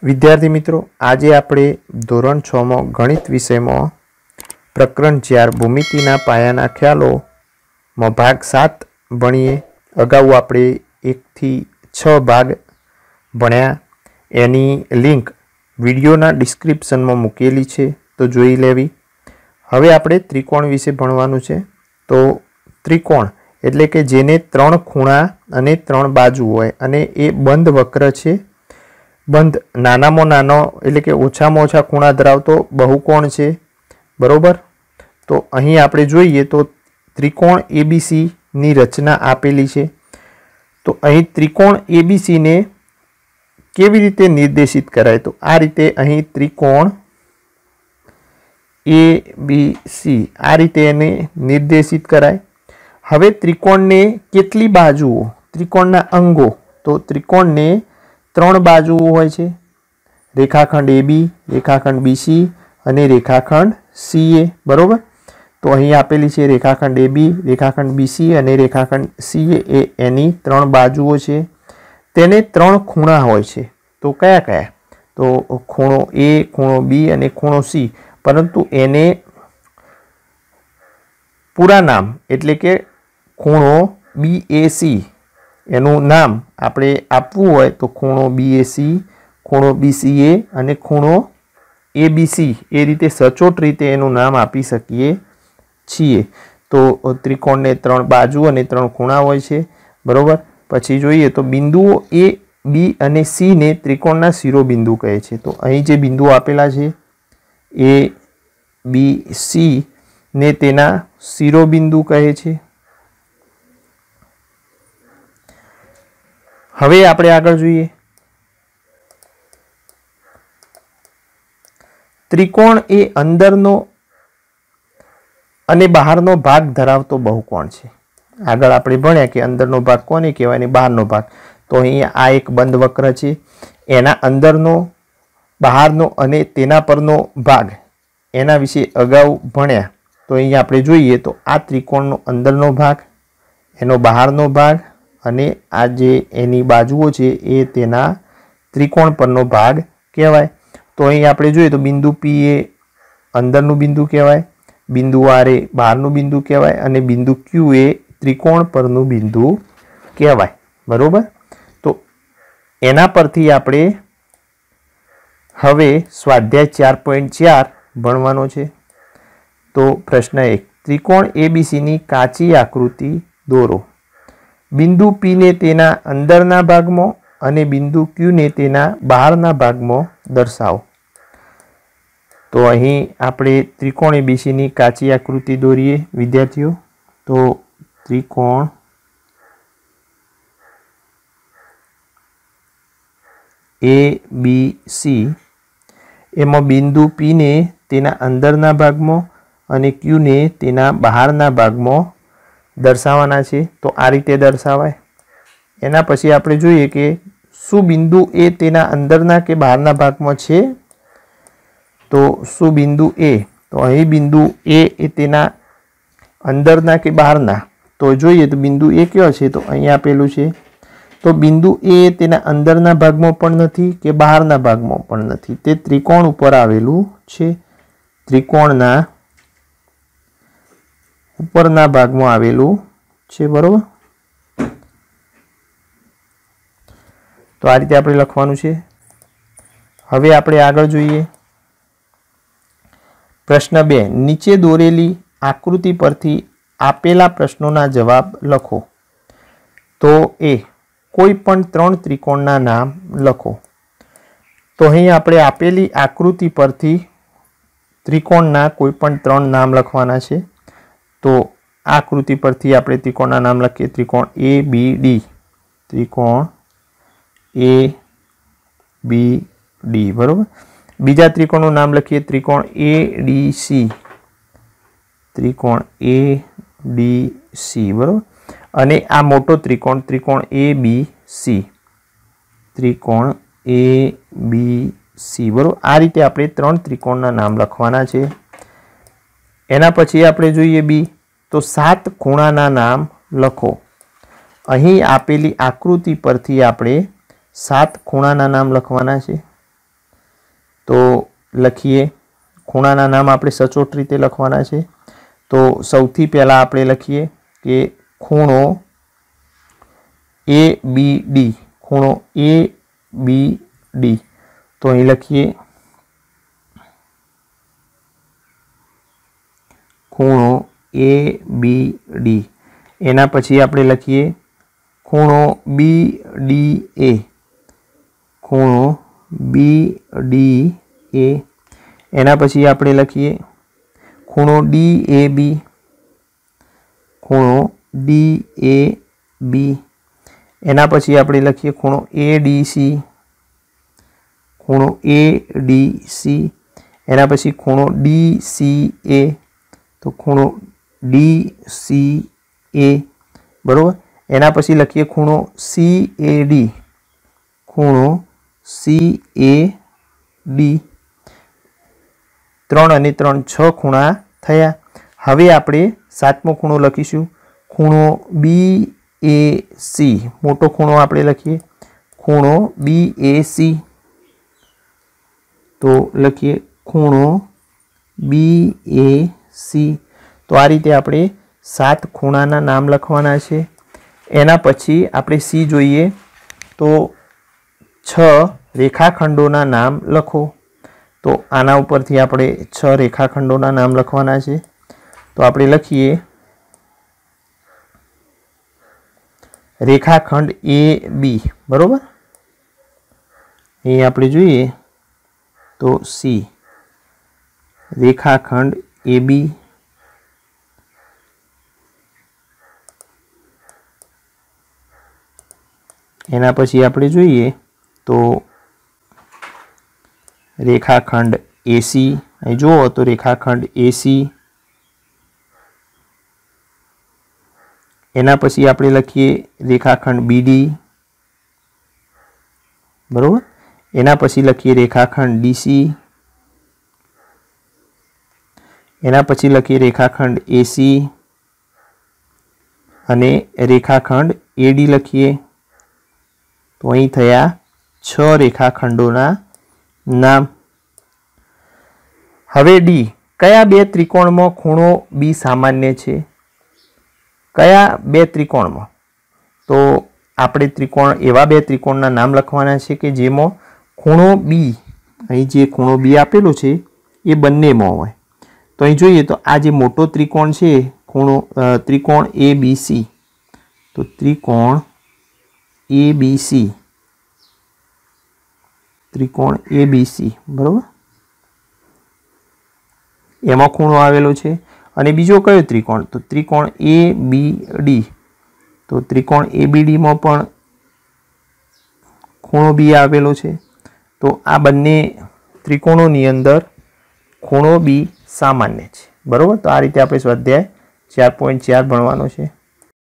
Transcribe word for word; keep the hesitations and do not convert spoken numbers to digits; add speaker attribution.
Speaker 1: विद्यार्थी मित्रों, आज आपणे धोरण छ में गणित विषय में प्रकरण चार भूमितिना पायाना ख्यालों में भाग सात भणीए। अगाऊ आपणे एक थी छ भाग भण्या। एनी लिंक विडियोना डिस्क्रिप्शन में मूकेली छे, तो जोई लेवी। हवे आपणे त्रिकोण विषे भणवानुं छे। तो त्रिकोण एटले के जेने त्रण खूणा अने त्रण बाजू होय अने ए बंध वक्र छे। बंध नानामां नानो एटले के ओछामां ओछा खूणा धरावतो बहुकोण छे, बरोबर। तो अहीं आपणे जोईए तो त्रिकोण एबीसी नी रचना आपेली छे। तो अहीं त्रिकोण एबीसी ने केवी रीते निर्देशित कराय, तो आ रीते अहीं त्रिकोण एबीसी आ रीते एने निर्देशित कराय। हवे त्रिकोण ने केटली बाजुओ, त्रिकोणना अंगो, तो त्रिकोण ने त्रण बाजुओ होय छे। रेखाखंड ए बी, रेखाखंड बीसी अने रेखाखंड सीए, बरोबर। तो अहीं आपेली छे रेखाखंड ए बी, रेखाखंड बीसी अने रेखाखंड सीए ए एनी त्रण बाजुओ छे। तेने त्रण खूणा होय छे। तो कया कया? तो खूणो ए, खूणो बी अने खूणो सी। परंतु एने पूरा नाम एटले के खूणो बी ए सी एनु नाम आपणे आपवुं होय तो खूणो बी ए सी, खूणो बी सी ए अने खूणो ए बी सी ए रीते सचोट रीते एनु नाम आपी शकीए छीए। तो त्रिकोण ने त्रण बाजू अने त्रण खूणा होय छे, बरोबर। पछी जोईए तो बिंदुओ ए बी अने सी ने त्रिकोणना शिरोबिंदु कहे छे। तो अहीं जे बिंदुओ आपेला छे ए बी सी ने तेना शिरोबिंदु कहे छे। हवे आपणे आगळ जोईए। त्रिकोण ए अंदरनो अने बहारनो भाग धरावतो बहुकोण छे। आगळ आपणे भण्या के अंदरनो भाग कोने कहेवाय ने बहारनो भाग। तो अहीं आ एक बंध वक्र छे, एना अंदरनो, बहारनो अने तेना परनो भाग एना विषे अगाऊ भण्या। तो अहीं आपणे जोईए तो आ त्रिकोणनो अंदरनो भाग, एनो बहारनो भाग अने आ जे एनी बाजुओ छे ए तेना त्रिकोण परनो भाग कहेवाय। तो अहीं आपणे जोईए तो बिंदु पी ए अंदरनुं बिंदु कहेवाय, बिंदु आर ए बहारनुं बिंदु कहेवाय अने बिंदु क्यू ए त्रिकोण परनुं बिंदु कहेवाय, बरोबर। तो एना परथी आपणे हवे स्वाध्याय चार पॉइंट चार भणवानो छे। तो प्रश्न एक, त्रिकोण एबीसी नी काची आकृति दोरो। बिंदु पी ने तेना अंदरना भागमां अने बिंदु क्यू ने तेना बहारना भागमां दर्शावो। तो अहीं आपणे त्रिकोण एबीसी नी काची आकृति दोरीए विद्यार्थीओ। तो त्रिकोण ए बी सी एमां बिंदु पी ने तेना अंदरना भागमां अने क्यू ने तेना बहारना भागमां दर्शावाना छे। तो आ रीते दर्शावाय। एना पछी आपणे जोईए के शुं बिंदु ए तेना अंदरना के बहारना भागमां छे। तो शुं बिंदु ए, तो अहीं बिंदु ए ए तेना अंदरना के बहारना। तो जोईए तो बिंदु ए कयो छे, तो अहीं आपेलुं छे। तो बिंदु ए तेना अंदरना भागमां पण नथी के बहारना भागमां पण नथी, ते त्रिकोण उपर आवेलुं छे। त्रिकोणना उपरना भागमां आवेलुं छे, बरोबर। तो आ रीते आपणे लखवानुं छे। हवे आपणे आगळ जोईए। प्रश्न बे, नीचे दोरेली आकृति परथी आपेला प्रश्नोना जवाब लखो। तो ए, कोईपण त्रण त्रिकोणना नाम लखो। तो अहीं आपणे आपेली आकृति परथी त्रिकोणना कोईपण त्रण नाम लखवाना छे। तो आकृति परथी आपणे त्रिकोणना नाम लखीए। त्रिकोण ए बी डी, त्रिकोण ए बी डी, बरोबर। बीजा त्रिकोणनुं नाम लखीए त्रिकोण ए डी सी, त्रिकोण ए डी सी, बरोबर। अने आ मोटो त्रिकोण त्रिकोण ए बी सी, त्रिकोण ए बी सी, बरोबर। आ रीते आपणे त्रण त्रिकोणना नाम लखवाना छे। एना पछी आपणे जोईए बी, तो सात खूणाना नाम लखो। अहीं आपेली आकृति परथी आपणे सात खूणाना नाम लखवाना छे। तो लखीए खूणाना नाम આપણે સચોટ રીતે લખવાના છે। तो સૌથી પહેલા આપણે લખીએ કે ખૂણો ए बी डी, ખૂણો ए बी डी। तो અહીં લખીએ ખૂણો ए बी डी। એના પછી આપણે લખીએ ખૂણો बी डी ए, ખૂણો बी डी ए। એના પછી આપણે લખીએ ખૂણો डी ए बी, ખૂણો डी ए बी। એના પછી આપણે લખીએ ખૂણો ए डी सी, ખૂણો ए डी सी। એના પછી ખૂણો डी सी ए, तो ખૂણો डी सी ए बराबर। એના પછી લખીએ ખૂણો सी ए डी, ખૂણો सी ए डी। ત્રણ અને ત્રણ છ ખૂણા થયા। હવે આપણે સાતમો ખૂણો લખીશું ખૂણો बी ए सी। મોટો ખૂણો આપણે લખીએ ખૂણો बी ए सी। तो લખીએ ખૂણો बी ए सी। तो આ રીતે આપણે સાત ખૂણાના નામ લખવાના છે। એના પછી આપણે સી જોઈએ તો છ રેખાખંડોના નામ લખો। तो આના ઉપરથી આપણે છ રેખાખંડોના નામ લખવાના છે। તો આપણે લખીએ રેખાખંડ ए बी बराबर। અહીં આપણે જોઈએ તો सी રેખાખંડ ए बी। એના પછી આપણે જોઈએ તો રેખાખંડ एसी। અહીં જુઓ તો રેખાખંડ एसी। એના પછી આપણે લખીએ રેખાખંડ बीडी બરોબર। એના પછી લખીએ રેખાખંડ डीसी। એના પછી લખીએ રેખાખંડ एसी અને રેખાખંડ एडी લખીએ। तो અહીં થયા છ રેખાખંડોના नाम। હવે डी કયા બે ત્રિકોણમાં ખૂણો बी સામાન્ય છે? કયા બે ત્રિકોણમાં? તો આપણે ત્રિકોણ એવા બે ત્રિકોણના નામ લખવાના છે કે જેમાં ખૂણો बी, અહીં જે ખૂણો बी આપેલો છે એ બંનેમાં હોય। તો અહીં જોઈએ તો આ જે મોટો ત્રિકોણ છે ખૂણો ત્રિકોણ ए बी सी, તો ત્રિકોણ ए बी सी, त्रिकोण ए बी सी बराबर। एमां खूणो आवेलो छे। अने बीजो कयो त्रिकोण? तो त्रिकोण ए बी डी। तो त्रिकोण ए बी डी में पण खूणो बी आवेलो छे। तो आ बंने त्रिकोणोनी अंदर खूणो बी सामान्य छे बराबर। तो आ रीते आपणे स्वाध्याय चार पॉइंट चार भणवानो छे।